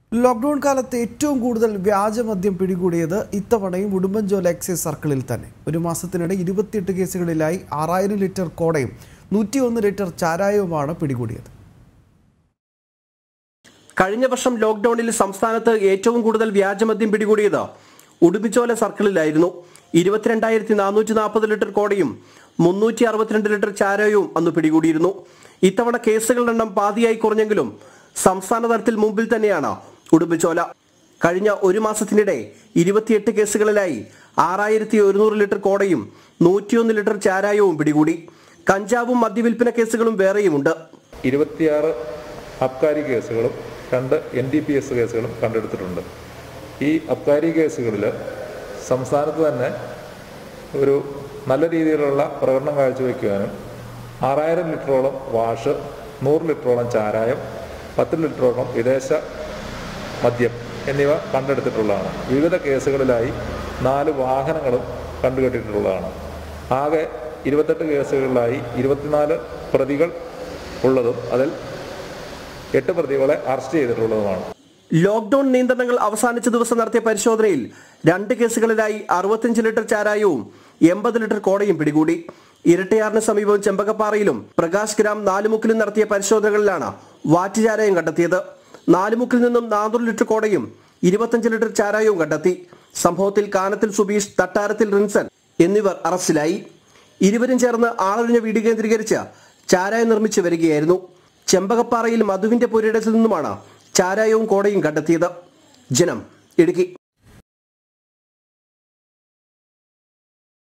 Lockdown കാലത്ത് ഏറ്റവും കൂടുതൽ വ്യാജമദ്യം പിടികൂടിയത് ഇത്തവണയും ഉടുമ്പൻചോല എക്സൈസ് സർക്കിളിൽ തന്നെ. ഒരു മാസത്തിനിടെ 28 കേസുകളിലായി 6000 ലിറ്റർ കോടയും 101 ലിറ്റർ ചാരായവുമാണ് പിടികൂടിയത്. കഴിഞ്ഞ വർഷം ലോക്ക്ഡൌണിൽ സംസ്ഥാനത്ത് ഏറ്റവും കൂടുതൽ വ്യാജമദ്യം പിടികൂടിയത് ഉടുമ്പൻചോല സർക്കിളിലായിരുന്നു. 22,440 ലിറ്റർ കോടയും 362 ലിറ്റർ ചാരായവും അന്ന് പിടികൂടിയിരുന്നു. ഇത്തവണ കേസുകളുടെ എണ്ണം പാതിയായി കുറഞ്ഞെങ്കിലും സംസ്ഥാന തലത്തിൽ മുമ്പിൽ തന്നെയാണ് ഉടുമ്പൻചോല. കഴിഞ്ഞ ഒരു മാസത്തിനിടെ 28 കേസുകളിലായി 6100 ലിറ്റർ കോടയും 101 ലിറ്റർ ചാരായവും പിടികൂടി. കഞ്ചാവും മദ്യവിൽപ്പന കേസുകളും വേറെയുമുണ്ട്. 26 അബ്കാരി കേസുകളും 2 NDPS കേസുകളും കണ്ടെടുത്തിട്ടുണ്ട്. ഈ അബ്കാരി കേസുകളിൽ സംസ്ഥാനത്ത് തന്നെ ഒരു നല്ല രീതിയിലുള്ള പ്രകടനം കാഴ്ചവെക്കുവാനും 6000 ലിറ്ററോളം വാഷ്, 100 ലിറ്ററോളം ചാരായം, 10 ലിറ്ററോളം വിദേശ മദ്യം എന്നിവ കണ്ടെടുത്തിട്ടുള്ളതാണ്. വിവിധ കേസുകളിലായി 4 വാഹനങ്ങളും കണ്ടുകെട്ടിട്ടുള്ളതാണ്. ആകെ 28 കേസുകളിലായി 24 പ്രതികൾ ഉള്ളതും അതിൽ 8 പ്രതികളെ അറസ്റ്റ് ചെയ്തിട്ടുള്ളതുമാണ്. ലോക്ക്ഡൌൺ നിയന്ത്രണങ്ങൾ അവസാനിച്ച ദിവസം നടത്തിയ പരിശോധനയിൽ 2 കേസുകളിലായി 65 ലിറ്റർ ചാരായവും 80 ലിറ്റർ കോടയും പിടികൂടി. ഇരട്ടയാറിന് സമീപം ചെമ്പകപ്പാറയിലും പ്രകാശ് ഗ്രാം നാലുമുക്കിലും നടത്തിയ പരിശോധനകളിലാണ് വാറ്റ് ചാരായം കണ്ടെത്തിയത്. നാലുമുക്കിൽ നിന്നും 400 ലിറ്റർ കോടയും 25 ലിറ്റർ ചാരായവും കണ്ടെത്തി. സംഭവത്തിൽ കാനത്തിൽ സുബീഷ്, തട്ടാരത്തിൽ റിൻസൻ എന്നിവർ അറസ്റ്റിലായി. ഇരുവരും ചേർന്ന് ആളൊഴിഞ്ഞ വീട് കേന്ദ്രീകരിച്ച് ചാരായം നിർമ്മിച്ചു വരികയായിരുന്നു. ചെമ്പകപ്പാറയിൽ മധുവിന്റെ പുരയിടത്തിൽ നിന്നുമാണ് ചാരായവും കോടയും കണ്ടെത്തിയത്. ജനം, ഇടുക്കി.